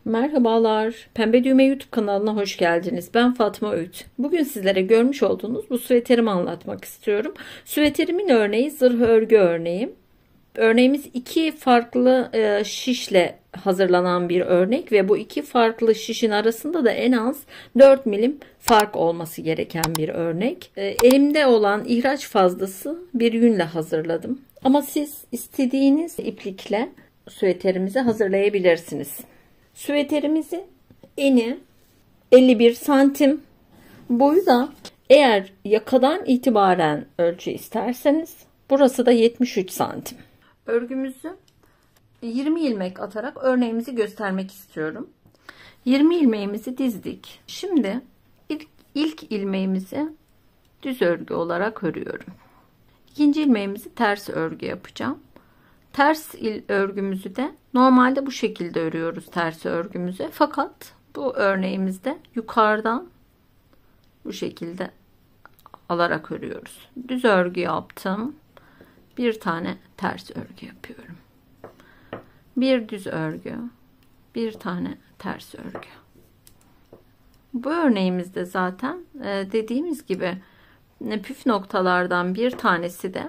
Merhabalar, Pembe Düğme YouTube kanalına hoş geldiniz. Ben Fatma Öğüt. Bugün sizlere görmüş olduğunuz bu süveterimi anlatmak istiyorum. Süveterimin örneği zırh örgü örneği. Örneğimiz iki farklı şişle hazırlanan bir örnek ve bu iki farklı şişin arasında da en az 4 milim fark olması gereken bir örnek. Elimde olan ihraç fazlası bir yünle hazırladım. Ama siz istediğiniz iplikle süveterimizi hazırlayabilirsiniz. Süveterimizin eni 51 santim, boyu da eğer yakadan itibaren ölçü isterseniz burası da 73 santim. Örgümüzü 20 ilmek atarak örneğimizi göstermek istiyorum. 20 ilmeğimizi dizdik. Şimdi ilk ilmeğimizi düz örgü olarak örüyorum. İkinci ilmeğimizi ters örgü yapacağım. Ters örgümüzü de normalde bu şekilde örüyoruz ters örgümüzü. Fakat bu örneğimizde yukarıdan bu şekilde alarak örüyoruz. Düz örgü yaptım. Bir tane ters örgü yapıyorum. Bir düz örgü, bir tane ters örgü. Bu örneğimizde zaten dediğimiz gibi püf noktalardan bir tanesi de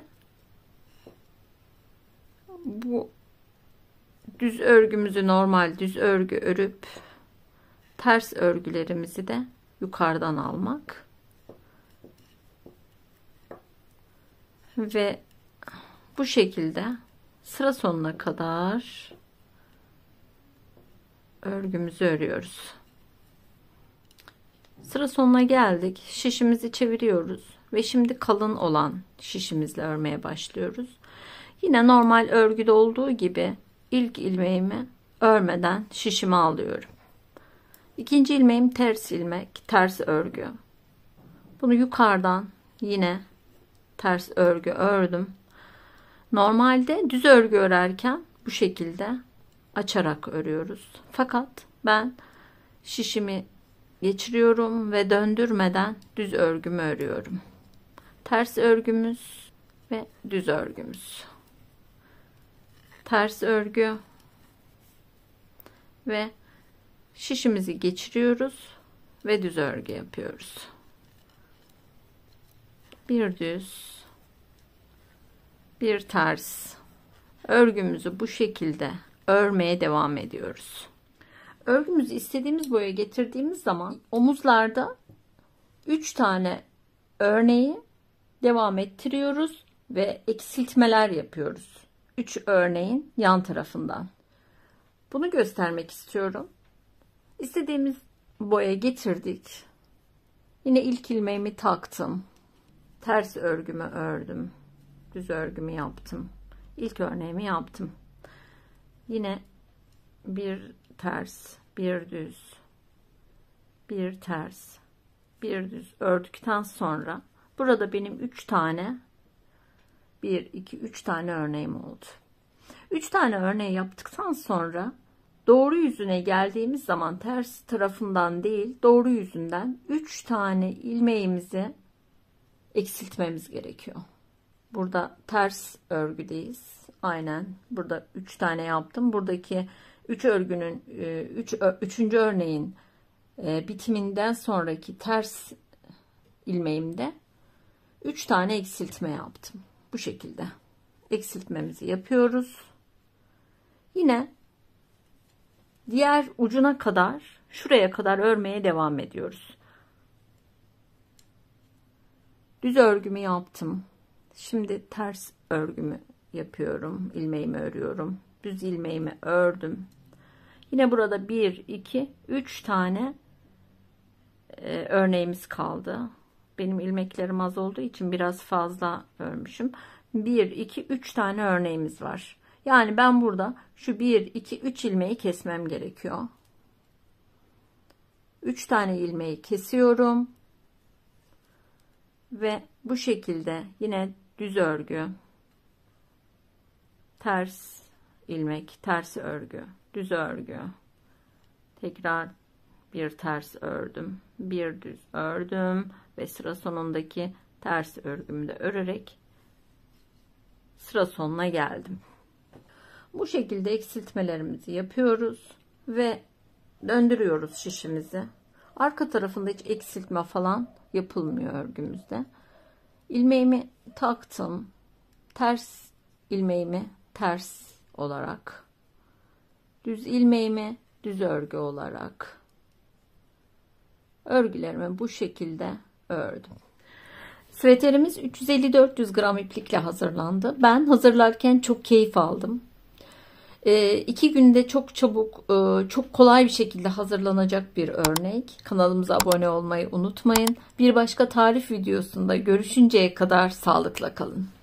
bu düz örgümüzü normal düz örgü örüp ters örgülerimizi de yukarıdan almak ve bu şekilde sıra sonuna kadar örgümüzü örüyoruz. Sıra sonuna geldik. Şişimizi çeviriyoruz ve şimdi kalın olan şişimizle örmeye başlıyoruz. Yine normal örgüde olduğu gibi ilk ilmeğimi örmeden şişimi alıyorum. İkinci ilmeğim ters ilmek, ters örgü. Bunu yukarıdan yine ters örgü ördüm. Normalde düz örgü örerken bu şekilde açarak örüyoruz. Fakat ben şişimi geçiriyorum ve döndürmeden düz örgümü örüyorum. Ters örgümüz ve düz örgümüz. Ters örgü ve şişimizi geçiriyoruz ve düz örgü yapıyoruz. Bir düz, bir ters örgümüzü bu şekilde örmeye devam ediyoruz. Örgümüzü istediğimiz boya getirdiğimiz zaman omuzlarda 3 tane örneği devam ettiriyoruz ve eksiltmeler yapıyoruz. 3 örneğin yan tarafından. Bunu göstermek istiyorum. İstediğimiz boya getirdik. Yine ilk ilmeğimi taktım. Ters örgümü ördüm. Düz örgümü yaptım. İlk örneğimi yaptım. Yine bir ters, bir düz, bir ters, bir düz ördükten sonra burada benim 3 tane 1, 2, 3 tane örneğim oldu. 3 tane örneği yaptıktan sonra doğru yüzüne geldiğimiz zaman ters tarafından değil doğru yüzünden 3 tane ilmeğimizi eksiltmemiz gerekiyor. Burada ters örgüdeyiz. Aynen burada 3 tane yaptım. Buradaki 3 örgünün 3. örneğin bitiminden sonraki ters ilmeğimde 3 tane eksiltme yaptım. Bu şekilde eksiltmemizi yapıyoruz. Yine diğer ucuna kadar şuraya kadar örmeye devam ediyoruz. Düz örgümü yaptım. Şimdi ters örgümü yapıyorum. İlmeğimi örüyorum. Düz ilmeğimi ördüm. Yine burada 1, 2, 3 tane örneğimiz kaldı. Benim ilmeklerim az olduğu için biraz fazla örmüşüm. 1, 2, 3 tane örneğimiz var. Yani ben burada şu 1, 2, 3 ilmeği kesmem gerekiyor. 3 tane ilmeği kesiyorum. Ve bu şekilde yine düz örgü, ters ilmek, ters örgü, düz örgü, tekrar bir ters ördüm, bir düz ördüm ve sıra sonundaki ters örgümü de örerek sıra sonuna geldim. Bu şekilde eksiltmelerimizi yapıyoruz ve döndürüyoruz şişimizi. Arka tarafında hiç eksiltme falan yapılmıyor örgümüzde. İlmeğimi taktım. Ters ilmeğimi ters olarak, düz ilmeğimi düz örgü olarak örgülerimi bu şekilde ördüm. Süveterimiz 350-400 gram iplikle hazırlandı. Ben hazırlarken çok keyif aldım. 2 günde çok çabuk, çok kolay bir şekilde hazırlanacak bir örnek. Kanalımıza abone olmayı unutmayın. Bir başka tarif videosunda görüşünceye kadar sağlıkla kalın.